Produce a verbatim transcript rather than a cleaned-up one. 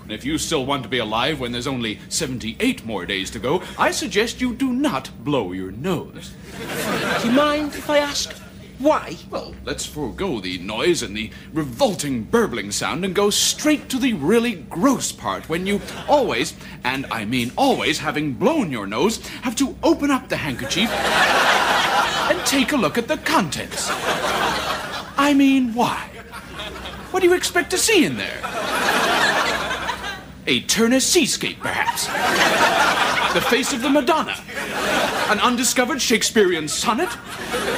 And if you still want to be alive when there's only seventy-eight more days to go, I suggest you do not blow your nose. Do you mind if I ask why? Well, let's forego the noise and the revolting burbling sound and go straight to the really gross part when you always, and I mean always, having blown your nose, have to open up the handkerchief and take a look at the contents. I mean, why? What do you expect to see in there? A Turner seascape, perhaps? The face of the Madonna? An undiscovered Shakespearean sonnet?